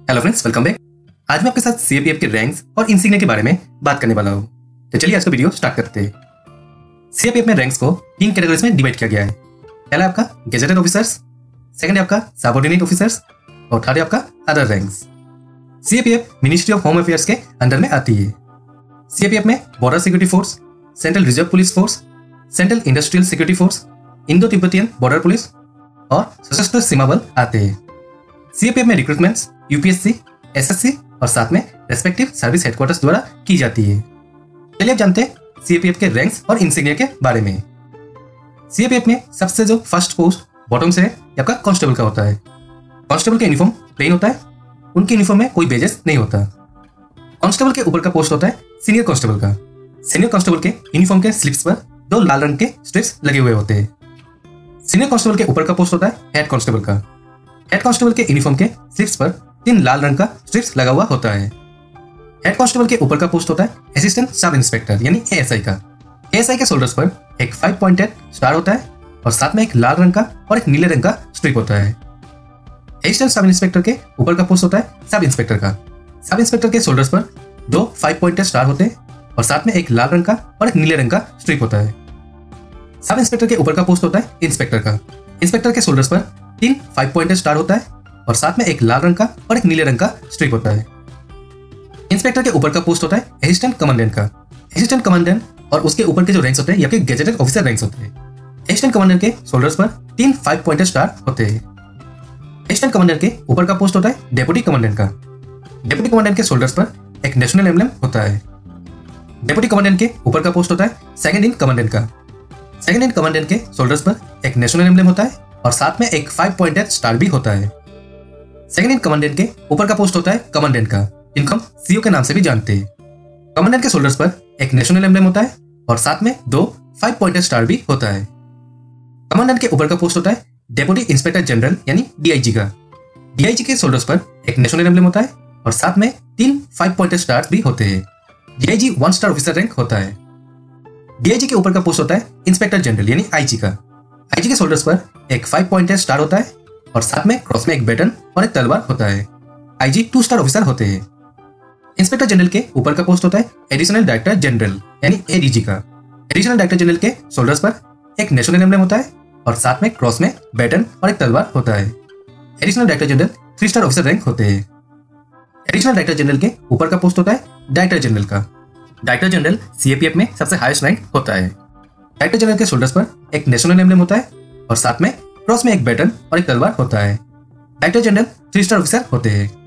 Hello friends, welcome back. आज मैं आपके साथ सीएपीएफ के रैंक्स और इंसिग्निया के बारे में बात करने वाला हूँ। तो चलिए आज का वीडियो स्टार्ट करते हैं। सीएपीएफ में रैंक्स को 3 कैटेगरीज में डिवाइड किया गया है। पहला आपका गेजेटेड ऑफिसर्स, सेकंड है आपका सबऑर्डिनेट ऑफिसर्स और थर्ड है आपका other ranks. CAPF ministry of home affairs के अंडर में आती है। सीएपीएफ में border security force, central reserve police force, central industrial security force, Indo Tibetan border police और सशस्त्र सीमा बल आते हैं। सीएपीएफ में रिक्रूटमेंट्स यूपीएससी, एसएससी और साथ में रेस्पेक्टिव सर्विस हेडक्वार्टर्स द्वारा की जाती है। चलिए अब जानते हैं सीएपीएफ के रैंक्स और इंसिग्निया के बारे में। सीएपीएफ में सबसे जो फर्स्ट पोस्ट बॉटम से है आपका कांस्टेबल का होता है। कांस्टेबल का यूनिफॉर्म प्लेन होता है, उनके यूनिफॉर्म में कोई बेजेस नहीं होता। कांस्टेबल के ऊपर का पोस्ट होता है सीनियर कांस्टेबल का। सीनियर कांस्टेबल के यूनिफॉर्म के स्लीव्स पर 2 लाल रंग के स्ट्रिप्स लगे हुए होते हैं। सीनियर कांस्टेबल के ऊपर का पोस्ट होता है हेड कांस्टेबल का। हेड कांस्टेबल के यूनिफॉर्म के स्लीव्स पर 3 लाल रंग का स्ट्रिप्स लगा हुआ होता है। हेड कांस्टेबल के ऊपर का पोस्ट होता है असिस्टेंट सब इंस्पेक्टर यानी एएसआई का। एएसआई के शोल्डर्स पर एक 5 पॉइंटेड स्टार होता है और साथ में एक लाल रंग का और एक नीले रंग का स्ट्रिप होता है। असिस्टेंट सब इंस्पेक्टर के ऊपर का पोस्ट होता है सब इंस्पेक्टर का। सब इंस्पेक्टर के शोल्डर्स पर 2 5 पॉइंटेड स्टार होते हैं और साथ में एक लाल रंग का और एक नीले रंग का स्ट्रिप होता है। सब इंस्पेक्टर के ऊपर का पोस्ट होता है इंस्पेक्टर का। इंस्पेक्टर के शोल्डर्स पर 3 5 पॉइंटेड स्टार होता है और साथ में एक लाल रंग का और एक नीले रंग का स्ट्रिप होता है। इंस्पेक्टर के ऊपर का पोस्ट होता है असिस्टेंट कमांडेंट का। असिस्टेंट कमांडेंट और उसके ऊपर के जो रैंक्स होते हैं या फिर गेजेटेड ऑफिसर रैंक्स होते हैं। असिस्टेंट कमांडेंट के शोल्डर्स पर 3 5 पॉइंटेड स्टार होते हैं। असिस्टेंट कमांडेंट के ऊपर का पोस्ट होता है डेप्यूटी कमांडेंट का। डेप्यूटी कमांडेंट के शोल्डर्स पर एक नेशनल एम्ब्लेम होता है। डेप्यूटी कमांडेंट के ऊपर का पोस्ट होता है सेकंड इन कमांडेंट का। सेकंड इन कमांडेंट के शोल्डर्स पर एक नेशनल एम्ब्लेम होता है और साथ में एक 5 पॉइंटेड स्टार भी होता है। सेकंड इन कमांडेंट के ऊपर का पोस्ट होता है कमांडेंट का, जिनको हम सीओ के नाम से भी जानते हैं। कमांडेंट के शोल्डर्स पर एक नेशनल एम्ब्लेम होता है और साथ में 2 5 पॉइंटेड स्टार भी होता है। कमांडेंट के ऊपर का पोस्ट होता है डेप्यूटी इंस्पेक्टर जनरल यानी डीआईजी का। डीआईजी के शोल्डर्स पर एक नेशनल एम्ब्लेम होता है और साथ में 3 5 पॉइंटेड स्टार भी होते हैं। डीआईजी 1 स्टार ऑफिसर रैंक होता है। डीआईजी के ऊपर का पोस्ट होता है इंस्पेक्टर जनरल यानी आईजी का। आईजी के शोल्डर्स पर एक 5 पॉइंटेड स्टार होता है और साथ में क्रॉस में एक बैटन और एक तलवार होता है। आईजी 2 स्टार ऑफिसर होते हैं। इंस्पेक्टर जनरल के ऊपर का पोस्ट होता है एडिशनल डायरेक्टर जनरल यानी एडीजी का। एडिशनल डायरेक्टर जनरल के शोल्डर्स पर एक नेशनल एम्ब्लेम होता है और साथ में क्रॉस में बैटन और एक तलवार होता है। Additional director general 3 star officer rank होते हैं। एडिशनल डायरेक्टर जनरल के ऊपर का पोस्ट होता है डायरेक्टर जनरल का। डायरेक्टर जनरल सीएपीएफ में सबसे हाईएस्ट रैंक होता है। डायरेक्टर जनरल के शोल्डर्स पर एक नेशनल एम्ब्लेम होता है और साथ में क्रॉस में एक बैटन और एक तलवार होता है। डायरेक्टर जनरल 3 स्टार ऑफिसर होते हैं।